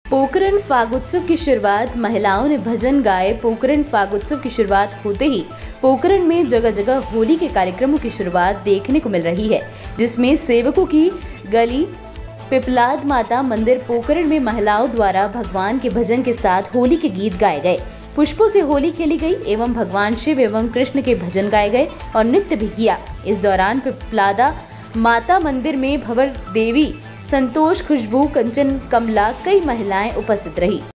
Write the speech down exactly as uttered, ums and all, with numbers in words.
पोकरण फागोत्सव की शुरुआत महिलाओं ने भजन गाए। पोकरण फागोत्सव की शुरुआत होते ही पोकरण में जगह जगह होली के कार्यक्रमों की शुरुआत देखने को मिल रही है, जिसमें सेवकों की गली पिपलाद माता मंदिर पोकरण में महिलाओं द्वारा भगवान के भजन के साथ होली के गीत गाए गए, पुष्पों से होली खेली गई एवं भगवान शिव एवं कृष्ण के भजन गाए गए और नृत्य भी किया। इस दौरान पिपलादा माता मंदिर में भंवर देवी, संतोष, खुशबू, कंचन, कमला कई महिलाएं उपस्थित रही।